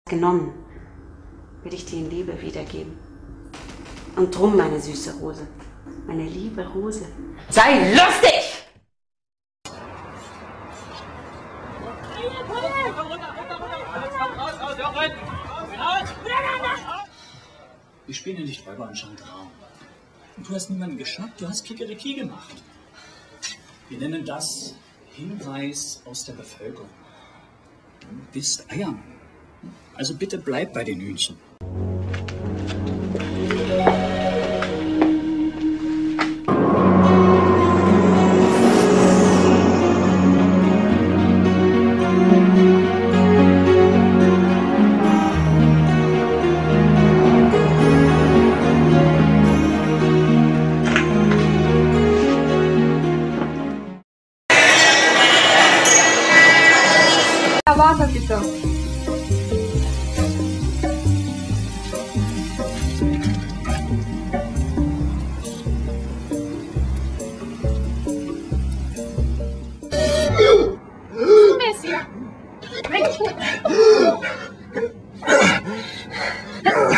genommen, will ich dir in Liebe wiedergeben. Und drum, meine süße Rose, meine liebe Rose, sei lustig! Wir spielen ja nicht Räuber und Gendarm. Und du hast niemanden geschnappt, du hast Kikeriki gemacht. Wir nennen das Hinweis aus der Bevölkerung. Du bist Eiermann. Also bitte bleib bei den Hühnchen. Warte bitte. Messi.